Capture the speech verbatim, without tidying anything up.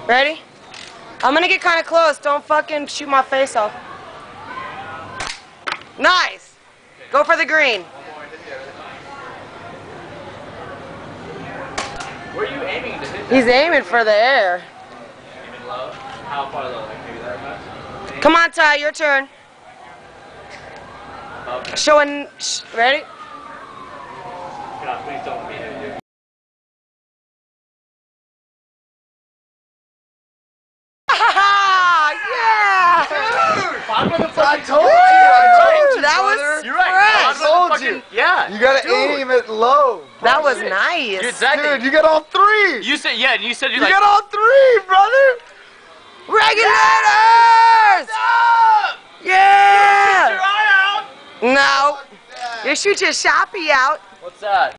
Ready? I'm gonna get kind of close. Don't fucking shoot my face off. Nice. Go for the green. Where are you aiming to hit that? He's aiming for the air. Aiming low? How far low? Like maybe that much? Come on, Ty, your turn. Okay. Showing. Sh ready? God, please don't beat him, dude. Yeah! I told you! I told you, That brother! was You're right. fresh. I told you! Yeah. You gotta Dude. aim it low. That was Shit. nice. Dude, exactly. Dude, you got all three! You said, yeah, and you said you're You like, got all three, brother! Regulators! Yeah! your eye out! No. You shoot your shoppy out. What's that?